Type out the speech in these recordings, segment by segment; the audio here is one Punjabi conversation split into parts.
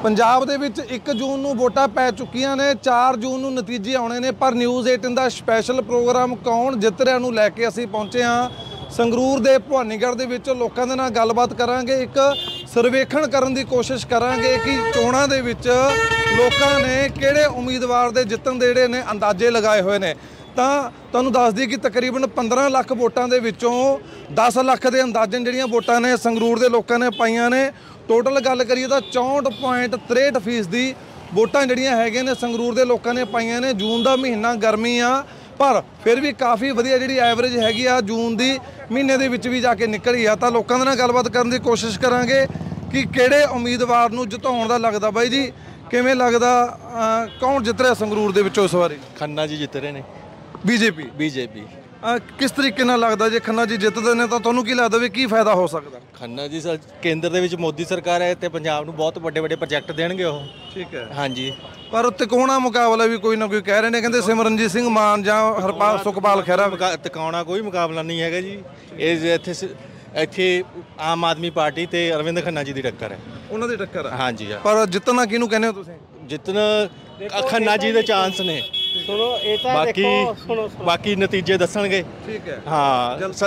ਪੰਜਾਬ ਦੇ ਵਿੱਚ 1 ਜੂਨ ਨੂੰ ਵੋਟਾਂ ਪੈ ਚੁੱਕੀਆਂ ਨੇ। 4 ਜੂਨ ਨੂੰ ਨਤੀਜੇ ਆਉਣੇ ਨੇ। ਪਰ ਨਿਊਜ਼ 18 ਦਾ ਸਪੈਸ਼ਲ ਪ੍ਰੋਗਰਾਮ ਕੌਣ ਜਿੱਤ ਰਿਹਾ ਨੂੰ ਲੈ ਕੇ ਅਸੀਂ ਪਹੁੰਚੇ ਹਾਂ ਸੰਗਰੂਰ ਦੇ ਭਵਾਨੀਗੜ੍ਹ ਦੇ ਵਿੱਚ। ਲੋਕਾਂ ਦੇ ਨਾਲ ਗੱਲਬਾਤ ਕਰਾਂਗੇ, ਇੱਕ ਸਰਵੇਖਣ ਕਰਨ ਦੀ ਕੋਸ਼ਿਸ਼ ਕਰਾਂਗੇ ਕਿ ਚੋਣਾਂ ਦੇ ਵਿੱਚ ਲੋਕਾਂ ਨੇ ਕਿਹੜੇ ਉਮੀਦਵਾਰ ਦੇ ਜਿੱਤਣ ਦੇ ਜਿਹੜੇ ਨੇ ਅੰਦਾਜ਼ੇ ਲਗਾਏ ਹੋਏ ਨੇ। ਤਾਂ ਤੁਹਾਨੂੰ ਦੱਸ ਦਈਏ ਕਿ ਤਕਰੀਬਨ 15 ਲੱਖ ਵੋਟਾਂ ਦੇ ਵਿੱਚੋਂ 10 ਲੱਖ ਦੇ ਅੰਦਾਜ਼ਨ ਜਿਹੜੀਆਂ ਵੋਟਾਂ ਨੇ ਸੰਗਰੂਰ ਦੇ ਲੋਕਾਂ ਨੇ ਪਾਈਆਂ ਨੇ। ਟੋਟਲ ਗੱਲ ਕਰੀਏ ਤਾਂ 64.63% ਦੀ ਵੋਟਾਂ ਜਿਹੜੀਆਂ ਹੈਗੀਆਂ ਨੇ ਸੰਗਰੂਰ ਦੇ ਲੋਕਾਂ ਨੇ ਪਾਈਆਂ ਨੇ। ਜੂਨ ਦਾ ਮਹੀਨਾ ਗਰਮੀ ਆ, ਪਰ ਫਿਰ ਵੀ ਕਾਫੀ ਵਧੀਆ ਜਿਹੜੀ ਐਵਰੇਜ ਹੈਗੀ ਆ ਜੂਨ ਦੀ ਮਹੀਨੇ ਦੇ ਵਿੱਚ ਵੀ ਜਾ ਕੇ ਨਿਕਲੀ ਆ। ਤਾਂ ਲੋਕਾਂ ਦੇ ਨਾਲ ਗੱਲਬਾਤ ਕਰਨ ਦੀ ਕੋਸ਼ਿਸ਼ ਕਰਾਂਗੇ ਕਿ ਕਿਹੜੇ ਉਮੀਦਵਾਰ ਨੂੰ ਜਿਤਾਉਣ ਦਾ ਲੱਗਦਾ। ਬਾਈ ਜੀ ਕਿਵੇਂ ਲੱਗਦਾ, ਕੌਣ ਜਿੱਤ ਰਿਹਾ ਸੰਗਰੂਰ ਦੇ ਵਿੱਚੋਂ ਇਸ ਵਾਰੀ? ਖੰਨਾ ਜੀ ਜਿੱਤ ਰਹੇ ਨੇ। ਬੀਜੇਪੀ ਕਿਸ ਤਰੀਕੇ ਨਾਲ ਲੱਗਦਾ ਜੇ ਖੰਨਾ ਜੀ ਜਿੱਤਦੇ ਨੇ ਤਾਂ ਤੁਹਾਨੂੰ ਕੀ ਲੱਗਦਾ ਵੀ ਕੀ ਫਾਇਦਾ ਹੋ ਸਕਦਾ? ਖੰਨਾ ਜੀ ਕੇਂਦਰ ਦੇ ਵਿੱਚ ਮੋਦੀ ਸਰਕਾਰ ਹੈ ਤੇ ਪੰਜਾਬ ਨੂੰ ਬਹੁਤ ਵੱਡੇ ਵੱਡੇ ਪ੍ਰੋਜੈਕਟ ਦੇਣਗੇ ਉਹ। ਠੀਕ ਹੈ, ਹਾਂਜੀ। ਪਰ ਤਿਕੋਣਾ ਮੁਕਾਬਲਾ ਵੀ ਕੋਈ ਨਾ ਕੋਈ ਕਹਿ ਰਹੇ ਨੇ, ਕਹਿੰਦੇ ਸਿਮਰਨਜੀਤ ਸਿੰਘ ਮਾਨ ਜਾਂ ਸੁਖਪਾਲ ਖਹਿਰਾ। ਤਿਕਾਉਣਾ ਕੋਈ ਮੁਕਾਬਲਾ ਨਹੀਂ ਹੈਗਾ ਜੀ। ਇਹ ਇੱਥੇ ਆਮ ਆਦਮੀ ਪਾਰਟੀ ਤੇ ਅਰਵਿੰਦ ਖੰਨਾ ਜੀ ਦੀ ਟੱਕਰ ਹੈ। ਉਹਨਾਂ ਦੀ ਟੱਕਰ ਹੈ, ਹਾਂਜੀ। ਪਰ ਜਿੱਤਣਾ ਕਿਹਨੂੰ ਕਹਿੰਦੇ ਹੋ ਤੁਸੀਂ? ਜਿੱਤਣ ਖੰਨਾ ਜੀ ਦੇ ਚਾਂਸ ਨੇ। ਸੁਣੋ ਇਹ ਤਾਂ ਦੇਖੋ, ਬਾਕੀ ਨਤੀਜੇ ਦੱਸਣਗੇ। ਠੀਕ ਹੈ, ਹਾਂ।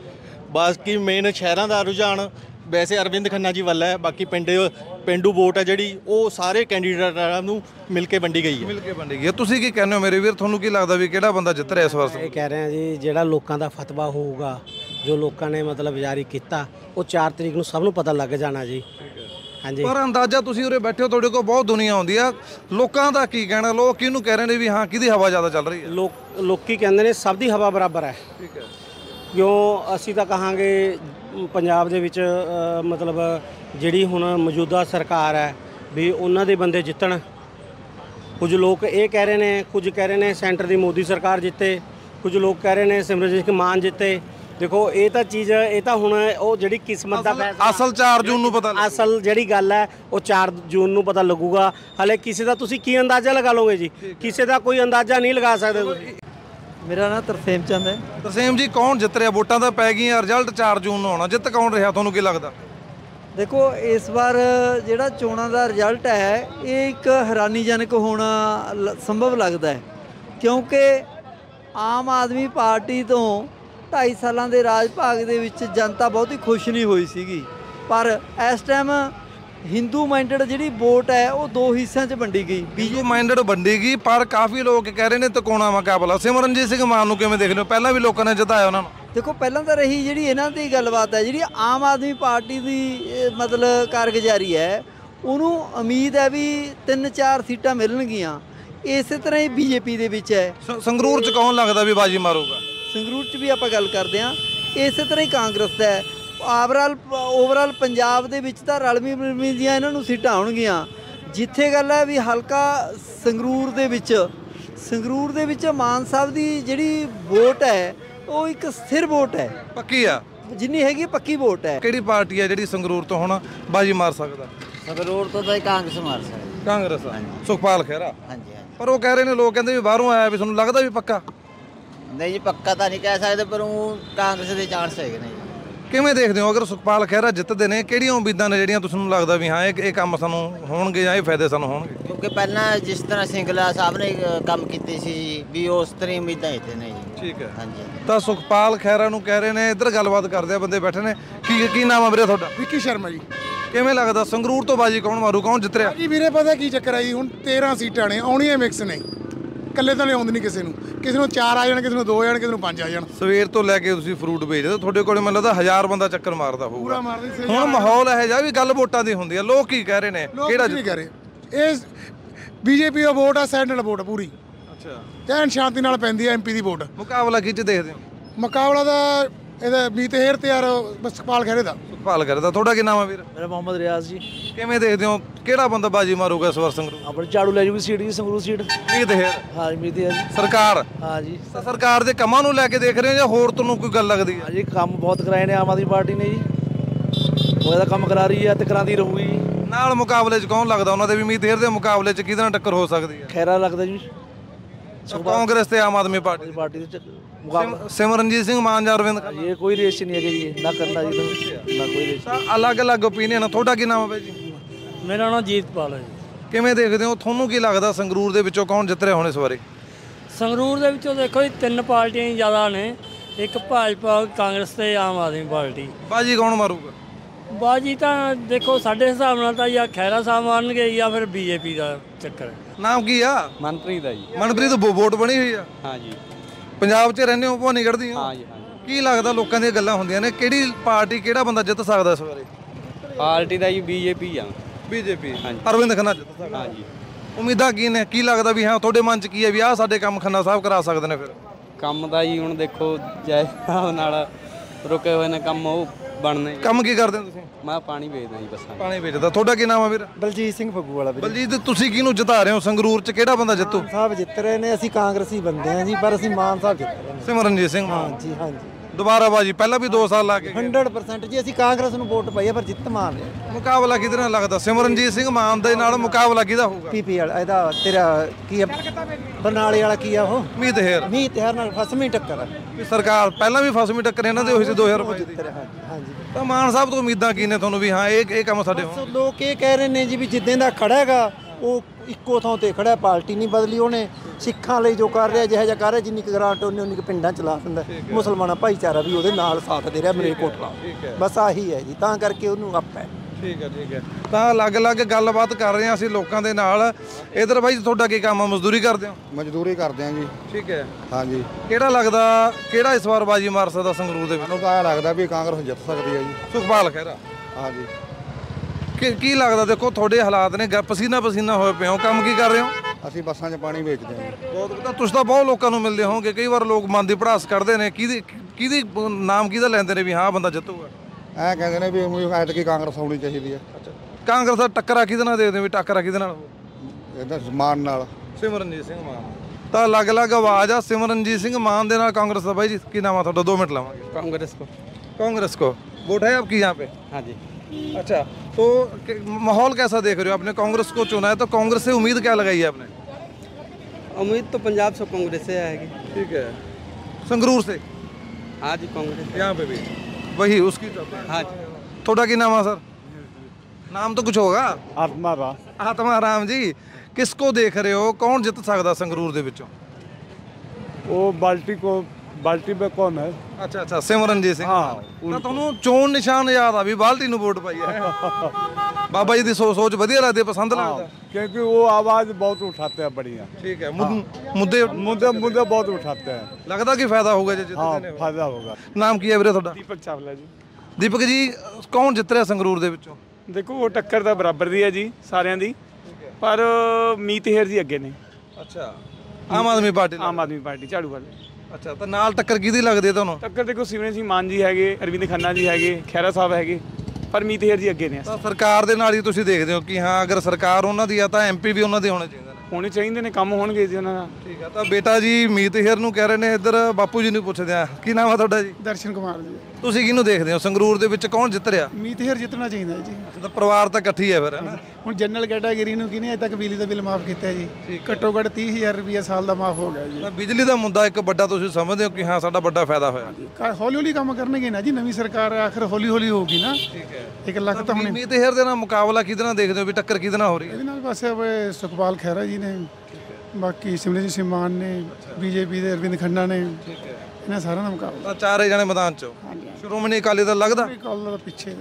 ਬਾਕੀ ਮੇਨ ਸ਼ਹਿਰਾਂ ਦਾ ਰੁਝਾਨ ਵੈਸੇ ਅਰਵਿੰਦ ਖੰਨਾ ਜੀ ਵੱਲ ਹੈ। ਬਾਕੀ ਪਿੰਡੂ ਵੋਟ ਹੈ ਜਿਹੜੀ ਉਹ ਸਾਰੇ ਕੈਂਡੀਡੇਟਾਂ ਨੂੰ ਮਿਲ ਕੇ ਵੰਡੀ ਗਈ ਹੈ। ਤੁਸੀਂ ਕੀ ਕਹਿੰਦੇ ਹੋ ਮੇਰੇ ਵੀਰ, ਤੁਹਾਨੂੰ ਕੀ ਲੱਗਦਾ ਵੀ ਕਿਹੜਾ ਬੰਦਾ ਜਿੱਤ ਰਿਹਾ ਇਸ ਵਾਰ? ਇਹ ਕਹਿ ਰਹੇ ਹਾਂ ਜੀ, ਜਿਹੜਾ ਲੋਕਾਂ ਦਾ ਫਤਵਾ ਹੋਊਗਾ, ਜੋ ਲੋਕਾਂ ਨੇ ਮਤਲਬ ਜਾਰੀ ਕੀਤਾ, ਉਹ 4 ਤਰੀਕ ਨੂੰ ਸਭ ਨੂੰ ਪਤਾ ਲੱਗ ਜਾਣਾ ਜੀ। ਹਾਂਜੀ। ਪਰ ਅੰਦਾਜ਼ਾ ਤੁਸੀਂ ਉਰੇ ਬੈਠੇ ਹੋ, ਤੁਹਾਡੇ ਕੋਲ ਬਹੁਤ ਦੁਨੀਆ ਆਉਂਦੀ ਆ, ਲੋਕਾਂ ਦਾ ਕੀ ਕਹਿਣਾ? ਲੋਕ ਕਿਹਨੂੰ ਕਹਿ ਰਹੇ ਨੇ ਵੀ ਹਾਂ ਕਿਹਦੀ ਹਵਾ ਜ਼ਿਆਦਾ ਚੱਲ ਰਹੀ ਹੈ? ਲੋਕੀ ਕਹਿੰਦੇ ਨੇ ਸਭ ਦੀ ਹਵਾ ਬਰਾਬਰ ਹੈ। ਠੀਕ ਹੈ। ਕਿਉਂ ਅਸੀਂ ਤਾਂ ਕਹਾਂਗੇ ਪੰਜਾਬ ਦੇ ਵਿੱਚ ਮਤਲਬ ਜਿਹੜੀ ਹੁਣ ਮੌਜੂਦਾ ਸਰਕਾਰ ਹੈ ਵੀ ਉਹਨਾਂ ਦੇ ਬੰਦੇ ਜਿੱਤਣ। ਕੁਝ ਲੋਕ ਇਹ ਕਹਿ ਰਹੇ ਨੇ, ਕੁਝ ਕਹਿ ਰਹੇ ਨੇ ਸੈਂਟਰ ਦੀ ਮੋਦੀ ਸਰਕਾਰ ਜਿੱਤੇ, ਕੁਝ ਲੋਕ ਕਹਿ ਰਹੇ ਨੇ ਸਿਮਰਨਜੀਤ ਸਿੰਘ ਮਾਨ ਜਿੱਤੇ। ਦੇਖੋ ਇਹ ਤਾਂ ਚੀਜ਼, ਇਹ ਤਾਂ ਹੁਣ ਉਹ ਜਿਹੜੀ ਕਿਸਮਤ ਦਾ ਫੈਸਲਾ, ਅਸਲ 4 ਜੂਨ ਨੂੰ ਪਤਾ ਲੱਗੂ। ਅਸਲ ਜਿਹੜੀ ਗੱਲ ਹੈ ਉਹ 4 ਜੂਨ ਨੂੰ ਪਤਾ ਲੱਗੂਗਾ। ਹਾਲੇ ਕਿਸੇ ਦਾ ਤੁਸੀਂ ਕੀ ਅੰਦਾਜ਼ਾ ਲਗਾ ਲਓਗੇ ਜੀ? ਕਿਸੇ ਦਾ ਕੋਈ ਅੰਦਾਜ਼ਾ ਨਹੀਂ ਲਗਾ ਸਕਦੇ ਤੁਸੀਂ। ਮੇਰਾ ਨਾਮ ਤਰਸੇਮ ਚੰਦ ਹੈ। ਤਰਸੇਮ ਜੀ, ਕੌਣ ਜਿੱਤ ਰਿਹਾ? ਵੋਟਾਂ ਤਾਂ ਪੈ ਗਈਆਂ, ਰਿਜ਼ਲਟ 4 ਜੂਨ ਨੂੰ ਆਉਣਾ, ਜਿੱਤ ਕੌਣ ਰਿਹਾ ਤੁਹਾਨੂੰ ਕੀ ਲੱਗਦਾ? ਦੇਖੋ ਇਸ ਵਾਰ ਜਿਹੜਾ ਚੋਣਾਂ ਦਾ ਰਿਜ਼ਲਟ ਹੈ ਇਹ ਇੱਕ ਹੈਰਾਨੀਜਨਕ ਹੋਣਾ ਸੰਭਵ ਲੱਗਦਾ ਹੈ, ਕਿਉਂਕਿ ਆਮ ਆਦਮੀ ਪਾਰਟੀ ਤੋਂ 2.5 ਸਾਲਾਂ ਦੇ ਰਾਜ ਭਾਗ ਦੇ ਵਿੱਚ ਜਨਤਾ ਬਹੁਤੀ ਖੁਸ਼ ਨਹੀਂ ਹੋਈ ਸੀਗੀ। ਪਰ ਇਸ ਟਾਈਮ ਹਿੰਦੂ ਮਾਈਂਡਡ ਜਿਹੜੀ ਵੋਟ ਹੈ ਉਹ 2 ਹਿੱਸਿਆਂ 'ਚ ਵੰਡੀ ਗਈ। ਹਿੰਦੂ ਮਾਈਂਡਡ ਵੰਡੀ ਗਈ, ਪਰ ਕਾਫੀ ਲੋਕ ਕਹਿ ਰਹੇ ਨੇ ਤਿਕੋਣਾ ਮੁਕਾਬਲਾ। ਸਿਮਰਨਜੀਤ ਸਿੰਘ ਮਾਨ ਨੂੰ ਕਿਵੇਂ ਦੇਖ ਰਹੇ ਹੋ? ਪਹਿਲਾਂ ਵੀ ਲੋਕਾਂ ਨੇ ਜਿਤਾਇਆ ਉਹਨਾਂ ਨੂੰ। ਦੇਖੋ ਪਹਿਲਾਂ ਤਾਂ ਰਹੀ ਜਿਹੜੀ ਇਹਨਾਂ ਦੀ ਗੱਲਬਾਤ ਹੈ, ਜਿਹੜੀ ਆਮ ਆਦਮੀ ਪਾਰਟੀ ਦੀ ਮਤਲਬ ਕਾਰਗੁਜ਼ਾਰੀ ਹੈ, ਉਹਨੂੰ ਉਮੀਦ ਹੈ ਵੀ 3-4 ਸੀਟਾਂ ਮਿਲਣਗੀਆਂ। ਇਸੇ ਤਰ੍ਹਾਂ ਹੀ ਬੀਜੇਪੀ ਦੇ ਵਿੱਚ ਹੈ। ਸੰਗਰੂਰ 'ਚ ਕੌਣ ਲੱਗਦਾ ਵੀ ਬਾਜੀ ਮਾਰੂਗਾ? ਸੰਗਰੂਰ 'ਚ ਵੀ ਆਪਾਂ ਗੱਲ ਕਰਦੇ ਹਾਂ, ਇਸੇ ਤਰ੍ਹਾਂ ਹੀ ਕਾਂਗਰਸ ਦਾ ਹੈ। ਓਵਰਆਲ ਪੰਜਾਬ ਦੇ ਵਿੱਚ ਤਾਂ ਰਲਵੀਂ ਮਿਲਵੀਂ ਦੀਆਂ ਇਹਨਾਂ ਨੂੰ ਸੀਟਾਂ ਆਉਣਗੀਆਂ। ਜਿੱਥੇ ਗੱਲ ਹੈ ਵੀ ਹਲਕਾ ਸੰਗਰੂਰ ਦੇ ਵਿੱਚ ਮਾਨ ਸਾਹਿਬ ਦੀ ਜਿਹੜੀ ਵੋਟ ਹੈ ਉਹ ਇੱਕ ਸਥਿਰ ਵੋਟ ਹੈ, ਪੱਕੀ ਆ, ਜਿੰਨੀ ਹੈਗੀ ਪੱਕੀ ਵੋਟ ਹੈ। ਕਿਹੜੀ ਪਾਰਟੀ ਹੈ ਜਿਹੜੀ ਸੰਗਰੂਰ ਤੋਂ ਹੁਣ ਬਾਜੀ ਮਾਰ ਸਕਦਾ? ਸੰਗਰੂਰ ਤੋਂ ਤਾਂ ਕਾਂਗਰਸ ਮਾਰ ਸਕਦੀ। ਕਾਂਗਰਸ, ਸੁਖਪਾਲ ਖਹਿਰਾ। ਹਾਂਜੀ। ਪਰ ਉਹ ਕਹਿ ਰਹੇ ਨੇ, ਲੋਕ ਕਹਿੰਦੇ ਵੀ ਬਾਹਰੋਂ ਆਇਆ, ਵੀ ਤੁਹਾਨੂੰ ਲੱਗਦਾ ਵੀ ਪੱਕਾ? ਨਹੀਂ ਜੀ, ਪੱਕਾ ਤਾਂ ਨਹੀਂ ਕਹਿ ਸਕਦੇ, ਪਰ ਉਹ ਕਾਂਗਰਸ ਦੇ ਚਾਂਸ ਹੈਗੇ ਨੇ। ਕਿਵੇਂ ਦੇਖਦੇ ਹੋ ਅਗਰ ਸੁਖਪਾਲ ਖਹਿਰਾ ਜਿੱਤਦੇ ਨੇ, ਕਿਹੜੀਆਂ ਉਮੀਦਾਂ ਨੇ ਜਿਹੜੀਆਂ ਤੁਹਾਨੂੰ ਲੱਗਦਾ ਵੀ ਹਾਂ ਇਹ ਕੰਮ ਸਾਨੂੰ ਹੋਣਗੇ ਜਾਂ ਇਹ ਫਾਇਦੇ ਸਾਨੂੰ ਹੋਣਗੇ? ਕਿਉਂਕਿ ਪਹਿਲਾਂ ਜਿਸ ਤਰ੍ਹਾਂ ਸਿੰਗਲਾ ਸਾਹਿਬ ਨੇ ਕੰਮ ਕੀਤੇ ਸੀ ਵੀ ਉਸ ਤਰ੍ਹਾਂ ਉਮੀਦਾਂ ਇੱਥੇ ਨੇ ਜੀ। ਠੀਕ ਹੈ। ਹਾਂਜੀ। ਤਾਂ ਸੁਖਪਾਲ ਖਹਿਰਾ ਨੂੰ ਕਹਿ ਰਹੇ ਨੇ, ਇੱਧਰ ਗੱਲਬਾਤ ਕਰਦੇ ਆ, ਬੰਦੇ ਬੈਠੇ ਨੇ। ਕੀ ਨਾਮ ਆ ਵੀਰੇ ਤੁਹਾਡਾ? ਵਿੱਕੀ ਸ਼ਰਮਾ ਜੀ। ਕਿਵੇਂ ਲੱਗਦਾ ਸੰਗਰੂਰ ਤੋਂ ਬਾਜੀ ਕੌਣ ਮਾਰੂ, ਕੌਣ ਜਿੱਤ ਰਿਹਾ? ਜੀ ਵੀਰੇ ਪਤਾ ਕੀ ਚੱਕਰ ਹੈ ਜੀ, ਹੁਣ 13 ਸੀਟਾਂ ਨੇ, ਆਉਣੀਆਂ ਮਿਕਸ ਨੇ, ਇਕੱਲੇ ਤਾਂ ਲਿਆਉਂਦੇ ਨਹੀਂ ਕਿਸੇ ਨੂੰ 4 ਆ ਜਾਣ, ਕਿਸੇ ਨੂੰ 2 ਆ ਜਾਣ, ਕਿਸੇ ਨੂੰ 5 ਆ ਜਾਣ। ਸਵੇਰ ਤੋਂ ਲੈ ਕੇ ਤੁਸੀਂ ਫਰੂਟ ਵੇਚਦੇ, ਤੁਹਾਡੇ ਕੋਲ ਮੈਨੂੰ ਲੱਗਦਾ 1000 ਬੰਦਾ ਚੱਕਰ ਮਾਰਦਾ ਹੋਊਗਾ। ਪੂਰਾ ਮਾਰਦੇ। ਹੁਣ ਮਾਹੌਲ ਇਹੋ ਜਿਹਾ ਵੀ ਗੱਲ ਵੋਟਾਂ ਦੀ ਹੁੰਦੀ ਆ, ਲੋਕ ਕੀ ਕਹਿ ਰਹੇ ਨੇ? ਕਿਹੜਾ ਨਹੀਂ ਕਹਿ ਰਹੇ? ਇਹ ਬੀਜੇਪੀ ਦਾ ਵੋਟ ਆ, ਸੈਂਟਰਲ ਵੋਟ ਆ ਪੂਰੀ। ਅੱਛਾ। ਚੈਨ ਸ਼ਾਂਤੀ ਨਾਲ ਪੈਂਦੀ ਆ ਐਮਪੀ ਦੀ ਵੋਟ। ਮੁਕਾਬਲਾ ਕਿੱਚ ਦੇਖਦੇ ਹੋ? ਮੁਕਾਬਲਾ ਦਾ ਇਹਦਾ ਮੀਤਹਿਰ ਤੇ ਯਾਰ ਸੁਖਪਾਲ ਖਹਿਰੇ ਦਾ। ਸੁਖਪਾਲ ਖਹਿਰੇ ਦਾ। ਤੁਹਾਡਾ ਕੀ ਨਾਮ ਆ ਵੀਰ? ਮੇਰਾ ਮੁਹੰਮਦ ਰਿਆਜ਼ ਜੀ। ਕਿਵੇਂ ਦੇਖਦੇ ਹੋ ਕਿਹੜਾ ਬੰਦਾ ਬਾਜੀ ਮਾਰੂਗਾ ਇਸ ਵਾਰ ਸੰਗਰੂਰ? ਆਪਣੀ ਝਾੜੂ ਲੈ ਜੂਗੀ ਸੀਟ ਜੀ, ਸੰਗਰੂਰ ਸੀਟ। ਮੀਤਹਿਰ। ਹਾਂ ਮੀਤਹਿਰ ਜੀ। ਸਰਕਾਰ? ਹਾਂ ਜੀ। ਸਰਕਾਰ ਦੇ ਕੰਮਾਂ ਨੂੰ ਲੈ ਕੇ ਦੇਖ ਰਹੇ ਹੋ ਜਾਂ ਹੋਰ ਤੁਹਾਨੂੰ ਕੋਈ ਗੱਲ ਲੱਗਦੀ ਹੈ? ਹਾਂ ਜੀ, ਕੰਮ ਬਹੁਤ ਕਰਾਏ ਨੇ ਆਮ ਆਦਮੀ ਪਾਰਟੀ ਨੇ ਜੀ, ਉਹ ਇਹਦਾ ਕੰਮ ਕਰਾ ਰਹੀ ਹੈ ਤੇ ਕਰਾਉਂਦੀ ਰਹੂਗੀ ਜੀ। ਨਾਲ ਮੁਕਾਬਲੇ 'ਚ ਕੌਣ ਲੱਗਦਾ ਉਹਨਾਂ ਦੇ ਵੀ? ਮੀਤਹਿਰ ਦੇ ਮੁਕਾਬਲੇ 'ਚ ਕਿਹਦੇ ਨਾਲ ਟੱਕਰ ਹੋ ਸਕਦੀ ਹੈ? ਖੈਰਾ ਲੱਗਦਾ ਜੀ। ਕਾਂਗਰਸ ਤੇ ਆਮ ਆਦਮੀ ਪਾਰਟੀ ਦੇ ਸਿਮਰਨਜੀਤ ਸਿੰਘ ਮਾਨ ਜਾਂ ਅਰਵਿੰਦ ਖੰਨਾ? ਇਹ ਕੋਈ ਰੇਸ ਨਹੀਂ ਹੈਗੀ ਜੀ, ਨਾ ਕਰਨਾ ਜੀ, ਨਾ ਕੋਈ ਰੇਸ। ਅਲੱਗ-ਅਲੱਗ ਓਪੀਨੀਅਨ। ਤੁਹਾਡਾ ਕੀ ਨਾਮ ਹੈ ਬਾਈ ਜੀ? ਮੇਰਾ ਨਾਮ ਜੀਤਪਾਲ ਹੈ ਜੀ। ਕਿਵੇਂ ਦੇਖਦੇ ਹੋ, ਤੁਹਾਨੂੰ ਕੀ ਲੱਗਦਾ ਸੰਗਰੂਰ ਦੇ ਵਿੱਚੋਂ ਕੌਣ ਜਿੱਤ ਰਿਹਾ ਹੁਣ ਇਸ ਵਾਰੀ? ਸੰਗਰੂਰ ਦੇ ਵਿੱਚੋਂ ਦੇਖੋ ਜੀ 3 ਪਾਰਟੀਆਂ ਹੀ ਜ਼ਿਆਦਾ ਨੇ, ਇੱਕ ਭਾਜਪਾ, ਕਾਂਗਰਸ ਤੇ ਆਮ ਆਦਮੀ ਪਾਰਟੀ। ਬਾਜੀ ਕੌਣ ਮਾਰੂਗਾ? ਬਾਜੀ ਤਾਂ ਦੇਖੋ ਸਾਡੇ ਹਿਸਾਬ ਨਾਲ ਤਾਂ ਜਾਂ ਖਹਿਰਾ ਸਾਹਿਬ ਮਾਰਨਗੇ ਜਾਂ ਫਿਰ ਬੀਜੇਪੀ ਦਾ ਚੱਕਰ ਹੈ। ਨਾਮ ਕੀ ਆ? ਮਨਪ੍ਰੀਤ ਆ ਜੀ। ਮਨਪ੍ਰੀਤ ਵੋਟ ਬਣੀ ਹੋਈ ਆ? ਹਾਂ ਜੀ। ਪੰਜਾਬ 'ਚ ਰਹਿੰਦੇ ਹੋ, ਭਵਾਨੀਗੜ੍ਹ ਦੀ ਹੋ? ਹਾਂ ਜੀ। ਕੀ ਲੱਗਦਾ ਲੋਕਾਂ ਦੀਆਂ ਗੱਲਾਂ ਹੁੰਦੀਆਂ ਨੇ, ਕਿਹੜੀ ਪਾਰਟੀ, ਕਿਹੜਾ ਬੰਦਾ ਜਿੱਤ ਸਕਦਾ ਇਸ ਵਾਰੀ? ਪਾਰਟੀ ਦਾ ਜੀ ਬੀਜੇਪੀ ਆ। ਬੀਜੇਪੀ, ਅਰਵਿੰਦ ਖੰਨਾ ਜਿੱਤ ਸਕਦਾ? ਹਾਂ ਜੀ। ਉਮੀਦਾਂ ਕੀ ਨੇ, ਕੀ ਲੱਗਦਾ ਵੀ ਹਾਂ ਤੁਹਾਡੇ ਮਨ 'ਚ ਕੀ ਹੈ ਵੀ ਆਹ ਸਾਡੇ ਕੰਮ ਖੰਨਾ ਸਾਹਿਬ ਕਰਾ ਸਕਦੇ ਨੇ? ਫਿਰ ਕੰਮ ਦਾ ਜੀ ਹੁਣ ਦੇਖੋ ਜੈ ਨਾਲ ਰੁਕੇ ਹੋਏ ਨੇ ਕੰਮ, ਉਹ ਬਣਨੇ। ਕੰਮ ਕੀ ਕਰਦੇ ਹੋ ਤੁਸੀਂ? ਮੈਂ ਪਾਣੀ ਵੇਚਦਾ ਜੀ ਬੱਸਾਂ। ਪਾਣੀ ਵੇਚਦਾ। ਤੁਹਾਡਾ ਕੀ ਨਾਮ ਆ ਵੀਰ? ਬਲਜੀਤ ਸਿੰਘ ਫੱਗੂ ਵਾਲਾ ਵੀਰ। ਬਲਜੀਤ, ਤੁਸੀਂ ਕਿਹਨੂੰ ਜਿਤਾ ਰਹੇ ਹੋ ਸੰਗਰੂਰ 'ਚ? ਕਿਹੜਾ ਬੰਦਾ ਜਿੱਤੂ? ਸਾਹਿਬ ਜਿੱਤ ਰਹੇ ਨੇ, ਅਸੀਂ ਕਾਂਗਰਸੀ ਬੰਦੇ ਹਾਂ ਜੀ, ਪਰ ਅਸੀਂ ਮਾਨ ਸਾਹਿਬ ਜਿੱਤ ਰਹੇ ਨੇ। ਸਿਮਰਨਜੀਤ ਸਿੰਘ ਮਾਨ? ਹਾਂਜੀ ਹਾਂਜੀ। ਦੁਬਾਰਾ ਬਾਜੀ, ਪਹਿਲਾਂ ਵੀ 2 ਸਾਲ ਲਾ ਕੇ 100% ਜੀ, ਅਸੀਂ ਕਾਂਗਰਸ ਨੂੰ ਵੋਟ ਪਾਈ ਹੈ ਪਰ ਜਿੱਤ ਮਾਨ ਰਿਹਾ। ਮੁਕਾਬਲਾ ਕਿਹਦੇ ਨਾਲ ਲੱਗਦਾ? ਸਿਮਰਨਜੀਤ ਸਿੰਘ ਮਾਨ ਦੇ ਨਾਲ ਮੁਕਾਬਲਾ ਕਿਹਦਾ ਹੋਊਗਾ? ਪੀਪੀ ਵਾਲਾ ਇਹਦਾ ਤੇਰਾ ਕੀ ਹੈ, ਬਰਨਾਲੇ ਵਾਲਾ ਕੀ ਆ ਉਹ? ਮੀਤ ਹੇਰ। ਮੀਤ ਹੇਰ ਨਾਲ ਫਸਵੀਂ ਟੱਕਰ ਹੈ। ਵੀ ਸਰਕਾਰ ਪਹਿਲਾਂ ਵੀ ਫਸਵੀਂ ਟੱਕਰ ਇਹਨਾਂ ਦੇ ਹੋਈ ਸੀ 2000 ਰੁਪਏ ਦੀ। ਹਾਂਜੀ। ਤਾਂ ਮਾਨ ਸਾਹਿਬ ਤੋਂ ਉਮੀਦਾਂ ਕੀ ਨੇ ਤੁਹਾਨੂੰ ਵੀ ਹਾਂ ਇਹ ਕੰਮ ਸਾਡੇ ਹੋਣ? ਲੋਕ ਇਹ ਕਹਿ ਰਹੇ ਨੇ ਜੀ ਵੀ ਜਿੱਦਾਂ ਦਾ ਖੜਾ ਹੈਗਾ ਉਹ ਇੱਕੋ ਥਾਂ ਤੇ ਖੜਾ, ਪਾਰਟੀ ਨਹੀਂ ਬਦਲੀ ਉਹਨੇ। ਸਿੱਖਾਂ ਲਈ ਜੋ ਕਰ ਰਿਹਾ, ਜਿਹੋ ਜਿਹਾ ਕਰ ਰਿਹਾ, ਜਿੰਨੀ ਕੁ ਗ੍ਰਾਂਟ ਉਨੀ ਕੁ ਪਿੰਡਾਂ ਚਲਾ ਦਿੰਦਾ। ਮੁਸਲਮਾਨਾਂ ਭਾਈਚਾਰਾ ਵੀ ਉਹਦੇ ਨਾਲ ਸਾਥ ਦੇ ਰਿਹਾ ਮਲੇਰਕੋਟਲਾ। ਬਸ ਆਹੀ ਹੈ ਜੀ, ਤਾਂ ਕਰਕੇ ਉਹਨੂੰ ਅੱਪ ਹੈ। ਠੀਕ ਹੈ। ਤਾਂ ਅਲੱਗ-ਅਲੱਗ ਗੱਲਬਾਤ ਕਰ ਰਹੇ ਹਾਂ ਅਸੀਂ ਲੋਕਾਂ ਦੇ ਨਾਲ। ਇਧਰ ਬਾਈ ਤੁਹਾਡਾ ਕੀ ਕੰਮ ਆ? ਮਜ਼ਦੂਰੀ ਕਰਦੇ ਹੋ? ਮਜ਼ਦੂਰੀ ਕਰਦੇ ਹਾਂ ਜੀ। ਠੀਕ ਹੈ। ਹਾਂਜੀ। ਕਿਹੜਾ ਲੱਗਦਾ, ਕਿਹੜਾ ਇਸ ਵਾਰ ਬਾਜੀ ਮਾਰ ਸਕਦਾ ਸੰਗਰੂਰ ਦੇ ਵਿੱਚ? ਮੈਨੂੰ ਤਾਂ ਇਹ ਲੱਗਦਾ ਵੀ ਕਾਂਗਰਸ ਜਿੱਤ ਸਕਦੀ ਹੈ ਜੀ। ਸੁਖਪਾਲ ਖਹਿਰਾ? ਹਾਂਜੀ। ਕੀ ਲੱਗਦਾ? ਦੇਖੋ ਤੁਹਾਡੇ ਹਾਲਾਤ ਨੇ, ਪਸੀਨਾ ਹੋਏ ਪਏ ਹੋ, ਕੰਮ ਕੀ ਕਰ ਰਹੇ ਹੋ? ਅਸੀਂ ਬੱਸਾਂ 'ਚ ਪਾਣੀ ਵੇਚਦੇ ਹਾਂ। ਬਹੁਤ ਤੁਸੀਂ ਤਾਂ ਬਹੁਤ ਲੋਕਾਂ ਨੂੰ ਮਿਲਦੇ ਹੋਵੋਗੇ, ਕਈ ਵਾਰ ਲੋਕ ਮਨ ਦੀ ਭੜਾਸ ਕੱਢਦੇ ਨੇ, ਕਿਹਦੀ ਨਾਮ ਕਿਹਦਾ ਲੈਂਦੇ ਨੇ ਵੀ ਹਾਂ ਬੰਦਾ ਜਿੱਤੂਗਾ? ਐਂ ਕਹਿੰਦੇ ਨੇ ਵੀ ਐਤਕੀ ਕਾਂਗਰਸ ਆਉਣੀ ਚਾਹੀਦੀ ਹੈ। ਕਾਂਗਰਸ ਦਾ ਟੱਕਰਾ ਕਿਹਦੇ ਨਾਲ ਦੇਖਦੇ ਵੀ ਟੱਕਰਾ ਕਿਹਦੇ ਨਾਲ? ਇਹਦਾ ਮਾਨ ਨਾਲ। ਸਿਮਰਨਜੀਤ ਸਿੰਘ ਮਾਨ। ਤਾਂ ਅਲੱਗ-ਅਲੱਗ ਆਵਾਜ਼ ਆ। ਸਿਮਰਨਜੀਤ ਸਿੰਘ ਮਾਨ ਦੇ ਨਾਲ ਕਾਂਗਰਸ ਦਾ। ਬਾਈ ਜੀ ਕੀ ਨਾਮ ਆ ਤੁਹਾਡਾ? 2 ਮਿੰਟ ਲਾਵਾਂਗੇ। कांग्रेस को वोट है आपकी यहाँ पे? हाँ जी। अच्छा, तो माहौल कैसा देख रहे हो? आपने कांग्रेस को चुना है तो कांग्रेस से उम्मीद क्या लगाई है आपने? उम्मीद तो पंजाब से कांग्रेस से आएगी। ठीक है। संगरूर से? हाँ जी, कांग्रेस यहाँ पे भी वही उसकी? हाँ। थोड़ा की नाम है सर? नाम तो कुछ होगा? आत्मा राम जी। किसको देख रहे हो, कौन जित सकता संगरूर दे विचों? वो बाल्टी पे कौन है? अच्छा, सिमरनजीत सिंह। ਤਾਂ ਤੁਹਾਨੂੰ ਚੋਣ ਨਿਸ਼ਾਨ ਯਾਦ ਆ ਵੀ ਬਾਲਟੀ ਨੂੰ ਵੋਟ ਪਾਈ ਹੈ? ਬਾਬਾ ਜੀ ਦੀ ਸੋਚ ਵਧੀਆ ਲੱਗਦੀ, ਪਸੰਦ ਲੱਗਦਾ? क्योंकि वो आवाज बहुत उठाते हैं, बढ़िया। ठीक है। मुद्दे बहुत उठाते हैं। लगता कि फायदा होगा जे जितने ने? फायदा होगा। नाम की है ਵੀਰੇ ਤੁਹਾਡਾ? दीपक चावला जी। ਦੀਪਕ ਜੀ, ਕੌਣ ਜਿੱਤ ਰਿਹਾ ਸੰਗਰੂਰ ਦੇ ਵਿੱਚੋਂ? ਦੇਖੋ ਉਹ ਟੱਕਰ ਤਾਂ ਬਰਾਬਰ ਦੀ ਹੈ ਜੀ ਸਾਰਿਆਂ ਦੀ, ਪਰ ਮੀਤ ਹੇਰ ਜੀ ਅੱਗੇ ਨੇ। ਅੱਛਾ, ਆਮ ਆਦਮੀ ਪਾਰਟੀ ਝਾੜੂ ਵਾਲੇ। ਅੱਛਾ, ਤਾਂ ਨਾਲ ਟੱਕਰ ਕਿਹਦੀ ਲੱਗਦੀ ਹੈ ਤੁਹਾਨੂੰ? ਟੱਕਰ ਦੇਖੋ ਸਿਮਰਨ ਸਿੰਘ ਮਾਨ ਜੀ ਹੈਗੇ, ਅਰਵਿੰਦ ਖੰਨਾ ਜੀ ਹੈਗੇ, ਖਹਿਰਾ ਸਾਹਿਬ ਹੈਗੇ, ਪਰ ਮੀਤ ਹੇਰ ਜੀ ਅੱਗੇ ਨੇ। ਤਾਂ ਸਰਕਾਰ ਦੇ ਨਾਲ ਹੀ ਤੁਸੀਂ ਦੇਖਦੇ ਹੋ ਕਿ ਹਾਂ ਅਗਰ ਸਰਕਾਰ ਉਹਨਾਂ ਦੀ ਆ ਤਾਂ ਐਮਪੀ ਵੀ ਉਹਨਾਂ ਦੇ ਹੋਣੇ ਚਾਹੀਦੇ ਨੇ? ਹੋਣੇ ਚਾਹੀਦੇ ਨੇ, ਕੰਮ ਹੋਣਗੇ ਜੀ ਉਹਨਾਂ ਦਾ। ਠੀਕ ਆ। ਤਾਂ ਬੇਟਾ ਜੀ ਮੀਤ ਹੇਰ ਨੂੰ ਕਹਿ ਰਹੇ ਨੇ, ਇੱਧਰ ਬਾਪੂ ਜੀ ਨੂੰ ਪੁੱਛਦੇ ਆ, ਕੀ ਨਾਮ ਆ ਤੁਹਾਡਾ ਜੀ? ਦਰਸ਼ਨ ਕੁਮਾਰ ਜੀ। ਤੁਸੀਂ ਕਿਹਨੂੰ ਦੇਖਦੇ ਹੋ ਸੰਗਰੂਰ ਦੇ ਵਿੱਚ, ਕੌਣ ਜਿੱਤ ਰਿਹਾ? ਮੀਤ ਹੇਰ ਜਿੱਤਣਾ ਚਾਹੀਦਾ ਜੀ। ਤਾਂ ਪਰਿਵਾਰ ਤਾਂ ਇਕੱਠੀ ਹੈ ਫਿਰ, ਹੈ ਨਾ? ਹੁਣ ਜਨਰਲ ਕੈਟਾਗਰੀ ਨੂੰ ਕਿਹਨੇ ਅਜੇ ਤੱਕ ਬਿਜਲੀ ਦਾ ਬਿੱਲ ਮਾਫ ਕੀਤਾ ਜੀ? ਘੱਟੋ ਘੱਟ 30,000 ਰੁਪਏ ਸਾਲ ਦਾ ਮਾਫ ਹੋ ਗਿਆ ਜੀ। ਤਾਂ ਬਿਜਲੀ ਦਾ ਮੁੱਦਾ ਇੱਕ ਵੱਡਾ ਤੁਸੀਂ ਸਮਝਦੇ ਹੋ ਕਿ ਹਾਂ ਸਾਡਾ ਵੱਡਾ ਫਾਇਦਾ ਹੋਇਆ? ਹੌਲੀ ਹੌਲੀ ਕੰਮ ਕਰਨਗੇ ਨਾ ਜੀ, ਨਵੀਂ ਸਰਕਾਰ ਆਖਰ ਹੌਲੀ ਹੌਲੀ ਹੋਊਗੀ ਨਾ। ਠੀਕ ਹੈ। 1 ਲੱਖ ਤਾਂ ਹੁਣੇ। ਮੀਤ ਹੇਰ ਦੇ ਨਾਲ ਮੁਕਾਬਲਾ ਕਿਹਦੇ ਨਾਲ ਦੇਖਦੇ ਹੋ ਵੀ ਟੱਕਰ ਕਿਹਦੇ ਨਾਲ ਹੋ ਰਹੀ ਹੈ? ਇਹਦੇ ਨਾਲ ਬਸ ਸੁਖਪਾਲ ਖਹਿਰਾ ਜੀ ਨੇ, ਬਾਕੀ ਸਿਮਰਨਜੀਤ ਸਿੰਘ ਮਾਨ ਨੇ, ਬੀਜੇਪੀ ਦੇ ਅਰਵਿੰਦ ਖੰਨਾ ਨੇ, ਇਹਨਾਂ ਸਾਰਿਆਂ ਦਾ ਮੁਕਾਬਲਾ। ਤਾਂ ਚਾਰੇ ਜਣੇ ਮੈਦਾਨ 'ਚ? ਸ਼੍ਰੋਮਣੀ ਅਕਾਲੀ ਦਲ ਲੱਗਦਾ? ਕਾਲ ਦਾ ਪਿੱਛੇ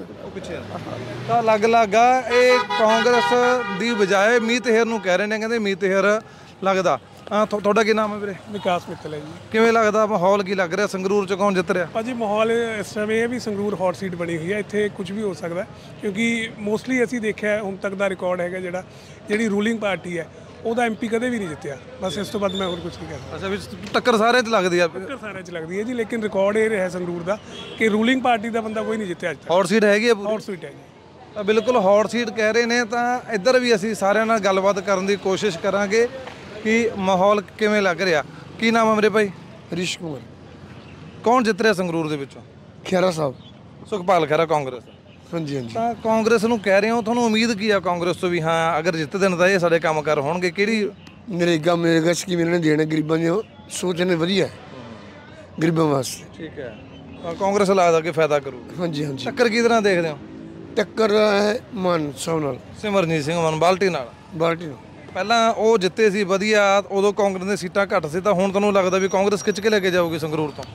ਤਾਂ ਅਲੱਗ-ਅਲੱਗ ਆ। ਇਹ ਕਾਂਗਰਸ ਦੀ ਬਜਾਏ ਮੀਤ ਹੇਰ ਨੂੰ ਕਹਿ ਰਹੇ ਨੇ, ਕਹਿੰਦੇ ਮੀਤ ਹੇਰ ਲੱਗਦਾ। ਤੁਹਾਡਾ ਕੀ ਨਾਮ ਹੈ ਵੀਰੇ? ਵਿਕਾਸ ਮਿੱਤਲ ਹੈ ਜੀ। ਕਿਵੇਂ ਲੱਗਦਾ, ਮਾਹੌਲ ਕੀ ਲੱਗ ਰਿਹਾ ਸੰਗਰੂਰ 'ਚ, ਕੌਣ ਜਿੱਤ ਰਿਹਾ? ਭਾਜੀ ਮਾਹੌਲ ਇਸ ਟਾਈਮ ਇਹ ਵੀ ਸੰਗਰੂਰ ਹੌਟ ਸੀਟ ਬਣੀ ਹੋਈ ਹੈ, ਇੱਥੇ ਕੁਝ ਵੀ ਹੋ ਸਕਦਾ, ਕਿਉਂਕਿ ਮੋਸਟਲੀ ਅਸੀਂ ਦੇਖਿਆ ਹੁਣ ਤੱਕ ਦਾ ਰਿਕਾਰਡ ਹੈਗਾ ਜਿਹੜੀ ਰੂਲਿੰਗ ਪਾਰਟੀ ਹੈ ਉਹਦਾ ਐਮਪੀ ਕਦੇ ਵੀ ਨਹੀਂ ਜਿੱਤਿਆ। ਬਸ ਇਸ ਤੋਂ ਬਾਅਦ ਮੈਂ ਹੋਰ ਕੁਝ ਨਹੀਂ ਕਹਿ ਸਕਦਾ। ਅੱਛਾ, ਵਿੱਚ ਟੱਕਰ ਸਾਰਿਆਂ 'ਚ ਲੱਗਦੀ ਆ? ਟੱਕਰ ਸਾਰਿਆਂ 'ਚ ਲੱਗਦੀ ਹੈ ਜੀ, ਲੇਕਿਨ ਰਿਕਾਰਡ ਇਹ ਰਿਹਾ ਸੰਗਰੂਰ ਦਾ ਕਿ ਰੂਲਿੰਗ ਪਾਰਟੀ ਦਾ ਬੰਦਾ ਕੋਈ ਨਹੀਂ ਜਿੱਤਿਆ ਅੱਜ ਤੱਕ। ਹੌਟ ਸੀਟ ਹੈਗੀ ਆ? ਹੌਟ ਸੀਟ ਹੈ ਜੀ। ਤਾਂ ਬਿਲਕੁਲ ਹੌਟ ਸੀਟ ਕਹਿ ਰਹੇ ਨੇ। ਤਾਂ ਇੱਧਰ ਵੀ ਅਸੀਂ ਸਾਰਿਆਂ ਨਾਲ ਗੱਲਬਾਤ ਕਰਨ ਦੀ ਕੋਸ਼ਿਸ਼ ਕਰਾਂਗੇ ਕਿ ਮਾਹੌਲ ਕਿਵੇਂ ਲੱਗ ਰਿਹਾ। ਕੀ ਨਾਮ ਹੈ ਮੇਰੇ ਭਾਈ? ਹਰੀਸ਼ ਕੁਮਾਰ। ਕੌਣ ਜਿੱਤ ਰਿਹਾ ਸੰਗਰੂਰ ਦੇ ਵਿੱਚੋਂ? ਖਹਿਰਾ ਸਾਹਿਬ। ਸੁਖਪਾਲ ਖਹਿਰਾ ਕਾਂਗਰਸ? ਹਾਂਜੀ। ਤਾਂ ਕਾਂਗਰਸ ਨੂੰ ਕਹਿ ਰਹੇ ਹੋ, ਤੁਹਾਨੂੰ ਉਮੀਦ ਕੀ ਆ ਕਾਂਗਰਸ ਤੋਂ ਵੀ ਹਾਂ ਅਗਰ ਜਿੱਤ ਦੇਣ ਤਾਂ ਇਹ ਸਾਡੇ ਕੰਮ ਕਰ ਹੋਣਗੇ? ਕਿਹੜੀ? ਨਰੇਗਾ ਸਕੀਮ ਇਹਨਾਂ ਨੇ ਦੇਣਾ ਗਰੀਬਾਂ ਦੀ, ਸੋਚ ਨੇ ਵਧੀਆ ਗਰੀਬਾਂ ਵਾਸਤੇ। ਠੀਕ ਹੈ। ਤਾਂ ਕਾਂਗਰਸ ਲੱਗਦਾ ਕਿ ਫਾਇਦਾ ਕਰੂ? ਹਾਂਜੀ। ਟੱਕਰ ਕਿਹਦੇ ਨਾਲ ਦੇਖਦੇ ਹੋ? ਟੱਕਰ ਹੈ ਮਾਨ ਸਾਹਿਬ ਨਾਲ, ਸਿਮਰਨਜੀਤ ਸਿੰਘ ਮਾਨ ਬਾਲਟੀ ਨਾਲ। ਬਾਲਟੀ ਨਾਲ ਪਹਿਲਾਂ ਉਹ ਜਿੱਤੇ ਸੀ ਵਧੀਆ, ਉਦੋਂ ਕਾਂਗਰਸ ਦੀਆਂ ਸੀਟਾਂ ਘੱਟ ਸੀ, ਤਾਂ ਹੁਣ ਤੁਹਾਨੂੰ ਲੱਗਦਾ ਵੀ ਕਾਂਗਰਸ ਖਿੱਚ ਕੇ ਲੈ ਕੇ ਜਾਊਗੀ ਸੰਗਰੂਰ ਤੋਂ?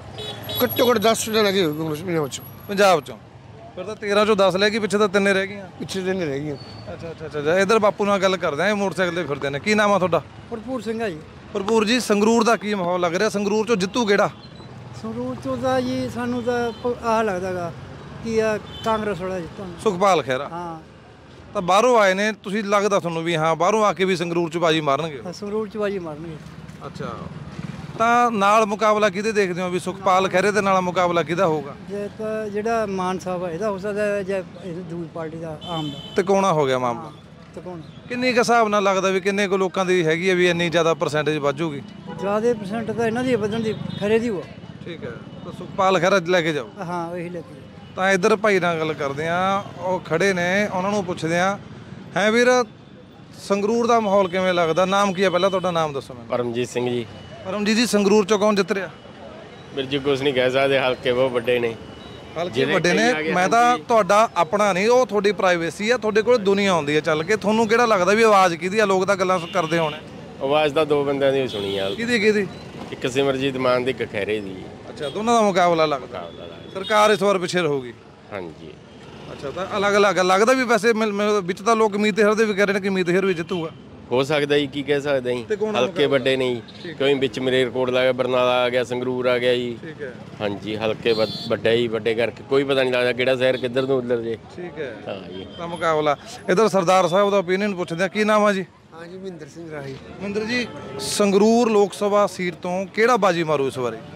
ਘੱਟੋ ਘੱਟ 10 ਸੀਟਾਂ ਲੱਗੇ ਕਾਂਗਰਸ ਪੰਜਾਬ ਚੋਂ। ਫਿਰ ਤਾਂ 13 ਚੋਂ 10 ਲੈ ਗਈ, ਪਿੱਛੇ ਤਾਂ 3 ਰਹਿ ਗਈਆਂ। ਪਿੱਛੇ 3 ਰਹਿ ਗਈਆਂ। ਅੱਛਾ। ਇੱਧਰ ਬਾਪੂ ਨਾਲ ਗੱਲ ਕਰਦੇ ਆ, ਇਹ ਮੋਟਰਸਾਈਕਲ ਤੇ ਫਿਰਦੇ ਨੇ। ਕੀ ਨਾਮ ਆ ਤੁਹਾਡਾ? ਭਰਪੂਰ ਸਿੰਘ ਆ ਜੀ। ਭਰਪੂਰ ਜੀ, ਸੰਗਰੂਰ ਦਾ ਕੀ ਮਾਹੌਲ ਲੱਗ ਰਿਹਾ? ਸੰਗਰੂਰ ਚੋਂ ਜਿੱਤੂ ਕਿਹੜਾ? ਸੰਗਰੂਰ ਤੋਂ ਤਾਂ ਜੀ ਸਾਨੂੰ ਤਾਂ ਆਹ ਲੱਗਦਾਗਾ ਕਿ ਆ ਕਾਂਗਰਸ ਵਾਲਾ ਜਿੱਤਣ। ਸੁਖਪਾਲ ਖਹਿਰਾ। ਹਾਂ, ਤਾਂ ਬਾਹਰੋਂ ਆਏ ਨੇ, ਤੁਸੀਂ ਲੱਗਦਾ ਤੁਹਾਨੂੰ ਵੀ ਹਾਂ ਬਾਹਰੋਂ ਆ ਕੇ ਵੀ ਸੰਗਰੂਰ ਚ ਬਾਜੀ ਮਾਰਨਗੇ? ਸੰਗਰੂਰ ਚ ਬਾਜੀ ਮਾਰਨਗੇ। ਅੱਛਾ, ਤਾਂ ਨਾਲ ਮੁਕਾਬਲਾ ਕਿਹਦੇ ਦੇਖਦੇ ਹੋ ਵੀ ਸੁਖਪਾਲ ਖਹਿਰੇ ਦੇ ਨਾਲ ਮੁਕਾਬਲਾ ਕਿਹਦਾ ਹੋਊਗਾ? ਜੇ ਤਾਂ ਜਿਹੜਾ ਮਾਨ ਸਾਹਿਬ ਆ ਇਹਦਾ ਹੋ ਸਕਦਾ, ਜਾਂ ਦੂਜੀ ਪਾਰਟੀ ਦਾ ਆਮ ਦਾ ਤਿਕੋਣਾ ਹੋ ਗਿਆ ਮਾਮਲਾ। ਕਿੰਨੀ ਕੁ ਹਿਸਾਬ ਨਾਲ ਲੱਗਦਾ ਵੀ ਕਿੰਨੇ ਕੁ ਲੋਕਾਂ ਦੀ ਹੈਗੀ ਹੈ ਵੀ ਇੰਨੀ ਜ਼ਿਆਦਾ ਪਰਸੈਂਟੇਜ ਵੱਜੂਗੀ? ਜ਼ਿਆਦਾ ਪਰਸੈਂਟ ਤਾਂ ਇਹਨਾਂ ਦੀ ਵਧਣ ਦੀ, ਖਰੇ ਦੀ ਹੋਆ। ਠੀਕ ਹੈ, ਤਾਂ ਸੁਖਪਾਲ ਖਹਿਰਾ ਲੈ ਕੇ ਜਾਓ। ਹਾਂ, ਉਹੀ ਲੈ ਕੇ। ਤਾਂ ਇੱਧਰ ਭਾਈ ਨਾਲ ਗੱਲ ਕਰਦੇ ਆ, ਉਹ ਖੜੇ ਨੇ, ਉਹਨਾਂ ਨੂੰ ਪੁੱਛਦੇ ਆ। ਹੈ ਵੀਰ, ਸੰਗਰੂਰ ਦਾ ਮਾਹੌਲ ਕਿਵੇਂ ਲੱਗਦਾ? ਨਾਮ ਕੀ ਹੈ ਪਹਿਲਾਂ ਤੁਹਾਡਾ? ਨਾਮ ਦੱਸੋ ਮੈਨੂੰ। ਪਰਮਜੀਤ ਸਿੰਘ ਜੀ। ਪਰਮਜੀਤ ਜੀ, ਸੰਗਰੂਰ ਚੋਂ ਕੌਣ ਜਿੱਤ ਰਿਹਾ? ਵੀਰ ਜੀ ਕੁਝ ਨਹੀਂ ਕਹਿ ਸਕਦੇ, ਹਲਕੇ ਬਹੁਤ ਵੱਡੇ ਨੇ। ਹਲਕੇ ਵੱਡੇ ਨੇ, ਮੈਂ ਤਾਂ ਤੁਹਾਡਾ ਆਪਣਾ ਨਹੀਂ, ਉਹ ਤੁਹਾਡੀ ਪ੍ਰਾਈਵੇਸੀ ਆ, ਤੁਹਾਡੇ ਕੋਲ ਦੁਨੀਆ ਆਉਂਦੀ ਹੈ ਚੱਲ ਕੇ। ਤੁਹਾਨੂੰ ਕਿਹੜਾ ਲੱਗਦਾ ਵੀ ਆਵਾਜ਼ ਕਿਹਦੀ ਆ? ਲੋਕ ਤਾਂ ਗੱਲਾਂ ਕਰਦੇ ਹੋਣੇ। ਆਵਾਜ਼ ਤਾਂ 2 ਬੰਦਿਆਂ ਦੀ ਸੁਣੀ ਆ। ਕਿਹਦੀ? ਇੱਕ ਸਿਮਰਜੀਤ ਮਾਨ ਦੀ, ਇੱਕ ਖਹਿਰੇ ਦੀ। ਅੱਛਾ, ਦੋਨਾਂ ਦਾ ਮੁਕਾਬਲਾ ਲੱਗਦਾ। ਸਰਕਾਰ ਇਸ ਵਾਰ ਪਿੱਛੇ ਰਹੂਗੀ? ਹਾਂਜੀ। ਅੱਛਾ, ਤਾਂ ਅਲੱਗ-ਅਲੱਗ ਲੱਗਦਾ ਵੀ ਵੈਸੇ ਵਿੱਚ ਤਾਂ ਲੋਕ ਮੀਤ ਹੇਰ ਦੇ ਵੀ ਕਹਿ ਰਹੇ ਨੇ ਕਿ ਮੀਤ ਹੇਰ ਵੀ ਜਿੱਤੂਗਾ। ਹੋ ਸਕਦਾ ਜੀ, ਕੀ ਕਹਿ ਸਕਦੇ ਜੀ। ਹਲਕੇ ਵੱਡੇ ਨਹੀਂ, ਕੋਈ ਵਿੱਚ ਮਲੇਰਕੋਟ ਲੱਗ ਗਿਆ, ਬਰਨਾਲਾ ਆ ਗਿਆ, ਸੰਗਰੂਰ ਆ ਗਿਆ ਜੀ। ਠੀਕ ਹੈ। ਹਾਂਜੀ, ਹਲਕੇ ਵੱਡੇ ਹੀ ਵੱਡੇ ਕਰਕੇ ਕੋਈ ਪਤਾ ਨਹੀਂ ਲੱਗਦਾ ਕਿਹੜਾ ਸ਼ਹਿਰ ਕਿੱਧਰ ਨੂੰ ਉੱਧਰ ਜੇ। ਠੀਕ ਹੈ। ਹਾਂ ਜੀ, ਤਾਂ ਮੁਕਾਬਲਾ ਇੱਧਰ ਸਰਦਾਰ ਸਾਹਿਬ ਦਾ ਓਪੀਨੀਅਨ ਪੁੱਛਦੇ ਆ। ਕੀ ਨਾਮ ਆ ਜੀ? ਹਾਂਜੀ, ਮਹਿੰਦਰ ਸਿੰਘ ਰਾਹੀ। ਮਹਿੰਦਰ ਜੀ, ਸੰਗਰੂਰ ਲੋਕ ਸਭਾ ਸੀਟ ਤੋਂ ਕਿਹੜਾ ਬਾਜੀ ਮਾਰੂ ਇਸ ਵਾਰੀ?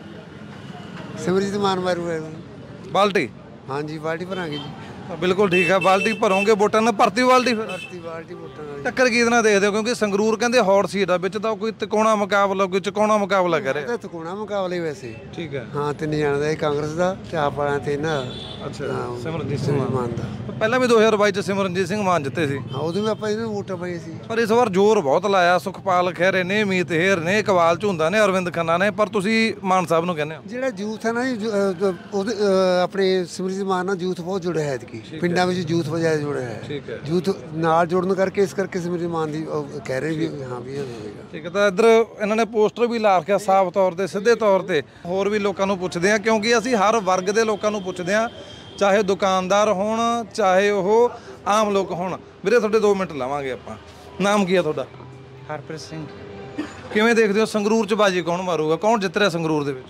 ਸਿਮਰਜੀਤ ਮਾਨ ਮਾਰੂਗਾ ਬਾਲਟੀ। ਹਾਂਜੀ, ਬਾਲਟੀ ਭਰਾਂਗੇ ਜੀ। ਬਿਲਕੁਲ ਠੀਕ ਹੈ, ਬਾਲਟੀ ਭਰੋਗੇ। ਵੋਟਾਂ ਨਾਲ ਭਰਤੀ ਬਾਲਟੀ? ਫਿਰ ਬਾਲਟੀ ਵੋਟਾਂ ਨਾਲ। ਟੱਕਰ ਕਿਹਦੇ ਨਾਲ ਦੇਖਦੇ ਹੋ? ਕਿਉਂਕਿ ਸੰਗਰੂਰ ਕਹਿੰਦੇ ਹੌਟ ਸੀਟ ਆ, ਵਿੱਚ ਤਾਂ ਕੋਈ ਤਿਕੋਣਾ ਮੁਕਾਬਲਾ, ਕੋਈ ਚਕੋਣਾ ਮੁਕਾਬਲਾ ਕਰ ਰਿਹਾ। ਤਿਕੋਣਾ ਮੁਕਾਬਲਾ ਹੀ ਵੈਸੇ। ਠੀਕ ਹੈ। ਹਾਂ, 3 ਜਣਾਂ ਦਾ, ਕਾਂਗਰਸ ਦਾ ਤੇ ਆਪ ਵਾਲਿਆਂ ਤੇ ਨਾ। ਅੱਛਾ, ਸਿਮਰਨਜੀਤ ਸਿੰਘ ਮਾਨ ਦਾ। ਪਹਿਲਾਂ ਵੀ 2022 ਚ ਸਿਮਰਨਜੀਤ ਸਿੰਘ ਮਾਨ ਜਿੱਤੇ ਸੀ। ਹਾਂ, ਉਦੋਂ ਵੀ ਆਪਾਂ ਇਹਨੂੰ ਵੋਟਾਂ ਪਾਈਆਂ ਸੀ। ਪਰ ਇਸ ਵਾਰ ਜ਼ੋਰ ਬਹੁਤ ਲਾਇਆ ਸੁਖਪਾਲ ਖਹਿਰੇ ਨੇ, ਮੀਤ ਹੇਰ ਨੇ, ਇਕਬਾਲ ਝੁੰਦਾ ਨੇ, ਅਰਵਿੰਦ ਖੰਨਾ ਨੇ, ਪਰ ਤੁਸੀਂ ਮਾਨ ਸਾਹਿਬ ਨੂੰ ਕਹਿੰਦੇ ਹੋ। ਜਿਹੜਾ ਯੂਥ ਹੈ ਨਾ, ਉਹਦੇ ਆਪਣੇ ਸਿਮਰਜੀਤ ਮਾਨ ਨਾਲ ਯੂਥ ਬਹੁਤ ਜੁੜਿਆ ਹੈ। ਪਿੰਡਾਂ ਵਿੱਚ ਯੂਥ ਵਜਾ ਜੁੜਿਆ ਹੈ। ਠੀਕ ਹੈ। ਯੂਥ ਨਾਲ ਜੁੜਨ ਕਰਕੇ ਇਸ ਕਰਕੇ ਸਿਮਰਜੀਤ ਮਾਨ ਦੀ ਕਹਿ ਰਹੇ ਵੀ ਹਾਂ ਵੀ ਹੋਵੇਗਾ। ਠੀਕ ਹੈ। ਤਾਂ ਇੱਧਰ ਇਹਨਾਂ ਨੇ ਪੋਸਟਰ ਵੀ ਲਾ ਰੱਖਿਆ ਸਾਫ਼ ਤੌਰ ਤੇ, ਸਿੱਧੇ ਤੌਰ ਤੇ। ਹੋਰ ਵੀ ਲੋਕਾਂ ਨੂੰ ਪੁੱਛਦੇ ਆ, ਕਿਉਂਕਿ ਅਸੀਂ ਹਰ ਵਰਗ ਦੇ ਲੋਕਾਂ ਨੂੰ ਪੁੱਛਦੇ ਆ, ਚਾਹੇ ਦੁਕਾਨਦਾਰ ਹੋਣ, ਚਾਹੇ ਉਹ ਆਮ ਲੋਕ ਹੋਣ। ਵੀਰੇ ਤੁਹਾਡੇ 2 ਮਿੰਟ ਲਾਵਾਂਗੇ ਆਪਾਂ। ਨਾਮ ਕੀ ਆ ਤੁਹਾਡਾ? ਹਰਪ੍ਰੀਤ ਸਿੰਘ। ਕਿਵੇਂ ਦੇਖਦੇ ਹੋ ਸੰਗਰੂਰ ਚ ਬਾਜੀ ਕੌਣ ਮਾਰੂਗਾ? ਕੌਣ ਜਿੱਤ ਰਿਹਾ ਸੰਗਰੂਰ ਦੇ ਵਿੱਚ?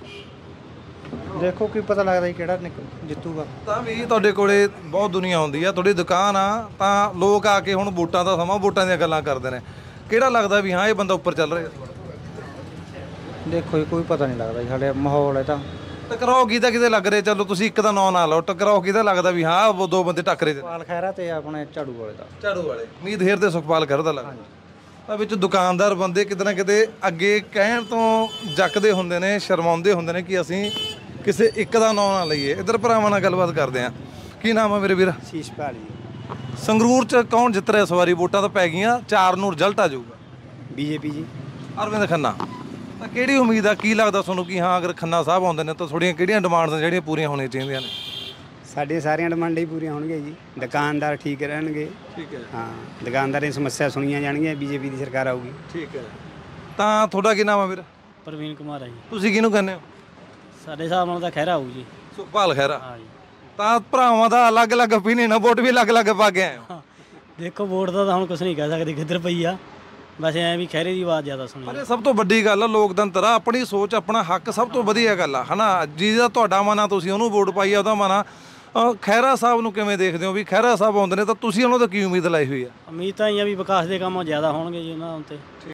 ਦੇਖੋ ਕੀ ਪਤਾ ਲੱਗਦਾ ਜੀ ਕਿਹੜਾ ਜਿੱਤੂਗਾ। ਤਾਂ ਵੀ ਤੁਹਾਡੇ ਕੋਲੇ ਬਹੁਤ ਦੁਨੀਆ ਆਉਂਦੀ ਆ, ਤੁਹਾਡੀ ਦੁਕਾਨ ਆ, ਤਾਂ ਲੋਕ ਆ ਕੇ ਹੁਣ ਵੋਟਾਂ ਦਾ ਸਮਾਂ, ਵੋਟਾਂ ਦੀਆਂ ਗੱਲਾਂ ਕਰਦੇ ਨੇ। ਕਿਹੜਾ ਲੱਗਦਾ ਵੀ ਹਾਂ ਇਹ ਬੰਦਾ ਉੱਪਰ ਚੱਲ ਰਿਹਾ? ਦੇਖੋ ਜੀ, ਕੋਈ ਪਤਾ ਨਹੀਂ ਲੱਗਦਾ ਜੀ, ਸਾਡੇ ਮਾਹੌਲ ਹੈ ਤਾਂ। ਟਕਰਾਓ ਕਿਹਦਾ ਲੱਗ ਰਿਹਾ? ਚਲੋ ਤੁਸੀਂ ਇੱਕ ਦਾ ਨਾਂ ਨਾ ਲਓ, ਟਕਰਾਓ ਕਿਹਦਾ ਲੱਗਦਾ ਵੀ ਹਾਂ ਉਹ 2 ਬੰਦੇ ਟੱਕਰੇ? ਸੁਖਪਾਲ ਖਹਿਰਾ ਤੇ ਆਪਣੇ ਝਾੜੂ ਵਾਲੇ ਦਾ। ਝਾੜੂ ਵਾਲੇ ਮੀਤ ਹੇਰ ਤੇ ਸੁਖਪਾਲ ਖਹਿਰਾ ਦਾ ਲੱਗਦਾ। ਤਾਂ ਵਿੱਚ ਦੁਕਾਨਦਾਰ ਬੰਦੇ ਕਿਤੇ ਨਾ ਕਿਤੇ ਅੱਗੇ ਕਹਿਣ ਤੋਂ ਜੱਕਦੇ ਹੁੰਦੇ ਨੇ, ਸ਼ਰਮਾਉਂਦੇ ਹੁੰਦੇ ਨੇ ਕਿ ਅਸੀਂ ਕਿਸੇ ਇੱਕ ਦਾ ਨਾਂ ਨਾ ਲਈਏ। ਇੱਧਰ ਭਰਾਵਾਂ ਨਾਲ ਗੱਲਬਾਤ ਕਰਦੇ ਆ। ਕੀ ਨਾਮ ਆ ਮੇਰੇ ਵੀਰ? ਸ਼ੀਸ਼ਪਾਲ ਜੀ। ਸੰਗਰੂਰ ਚ ਕੌਣ ਜਿੱਤ ਰਿਹਾ ਇਸ ਵਾਰੀ? ਵੋਟਾਂ ਤਾਂ ਪੈ ਗਈਆਂ, 4 ਨੂੰ ਰਿਜ਼ਲਟ ਆ ਜਾਊਗਾ। ਬੀਜੇਪੀ ਜੀ। ਅਰਵਿੰਦ ਖੰਨਾ। ਤਾਂ ਕਿਹੜੀ ਉਮੀਦ ਆ? ਕੀ ਲੱਗਦਾ ਤੁਹਾਨੂੰ ਕਿ ਹਾਂ ਅਗਰ ਖੰਨਾ ਸਾਹਿਬ ਆਉਂਦੇ ਨੇ ਤਾਂ ਥੋੜ੍ਹੀਆਂ ਕਿਹੜੀਆਂ ਡਿਮਾਂਡਸ ਜਿਹੜੀਆਂ ਪੂਰੀਆਂ ਹੋਣੀਆਂ ਚਾਹੀਦੀਆਂ ਨੇ? ਸਾਡੀਆਂ ਸਾਰੀਆਂ ਡਿਮਾਂਡਾਂ ਹੀ ਪੂਰੀਆਂ ਹੋਣਗੀਆਂ ਜੀ। ਦੁਕਾਨਦਾਰ ਠੀਕ ਰਹਿਣਗੇ। ਠੀਕ ਹੈ। ਹਾਂ, ਦੁਕਾਨਦਾਰਾਂ ਦੀ ਸਮੱਸਿਆ ਸੁਣੀਆਂ ਜਾਣਗੀਆਂ। ਬੀਜੇਪੀ ਦੀ ਸਰਕਾਰ ਆਊਗੀ। ਠੀਕ ਹੈ। ਤਾਂ ਤੁਹਾਡਾ ਕੀ ਨਾਮ ਆ ਵੀਰ? ਪ੍ਰਵੀਨ ਕੁਮਾਰ ਹੈ ਜੀ। ਤੁਸੀਂ ਕਿਹਨੂੰ ਕਹਿੰਦੇ ਹੋ? ਸਾਡੇ ਹਿਸਾਬ ਨਾਲ ਤਾਂ ਖਹਿਰਾ ਆਊ ਜੀ। ਸੁਖਪਾਲ ਖਹਿਰਾ। ਹਾਂ ਜੀ। ਤਾਂ ਭਰਾਵਾਂ ਦਾ ਅਲੱਗ-ਅਲੱਗ ਓਪੀਨੀਅਨ ਆ, ਵੋਟ ਵੀ ਅਲੱਗ-ਅਲੱਗ ਪਾ ਕੇ ਆਏ ਹੋ। ਦੇਖੋ ਵੋਟ ਦਾ ਤਾਂ ਹੁਣ ਕੁਝ ਨਹੀਂ ਕਹਿ ਸਕਦੇ ਕਿੱਧਰ ਪਈ ਆ, ਵੈਸੇ ਐ ਵੀ ਖਹਿਰੇ ਦੀ ਆਵਾਜ਼ ਜ਼ਿਆਦਾ ਸੁਣੀ। ਪਰ ਸਭ ਤੋਂ ਵੱਡੀ ਗੱਲ ਆ ਲੋਕਤੰਤਰ ਆ, ਆਪਣੀ ਸੋਚ, ਆਪਣਾ ਹੱਕ ਸਭ ਤੋਂ ਵਧੀਆ ਗੱਲ ਆ, ਹਨਾ। ਜਿਹਦਾ ਤੁਹਾਡਾ ਮਨ ਆ ਤੁਸੀਂ ਉਹਨੂੰ ਵੋਟ ਪਾਈ ਆ, ਉਹਦਾ ਮਨ ਆ। ਖਹਿਰਾ ਸਾਹਿਬ ਨੂੰ ਕਿਵੇਂ ਦੇਖਦੇ ਹੋ ਵੀ ਖਹਿਰਾ ਸਾਹਿਬ ਆਉਂਦੇ ਨੇ ਤਾਂ ਤੁਸੀਂ ਉਹਨਾਂ ਤੋਂ ਕੀ ਉਮੀਦ ਲਾਈ ਹੋਈ ਆ? ਉਮੀਦ ਤਾਂ ਇਹ ਆ ਵੀ ਵਿਕਾਸ ਦੇ ਕੰਮ ਜ਼ਿਆਦਾ ਹੋਣਗੇ ਜੀ ਉਹਨਾਂ ਉੱਤੇ।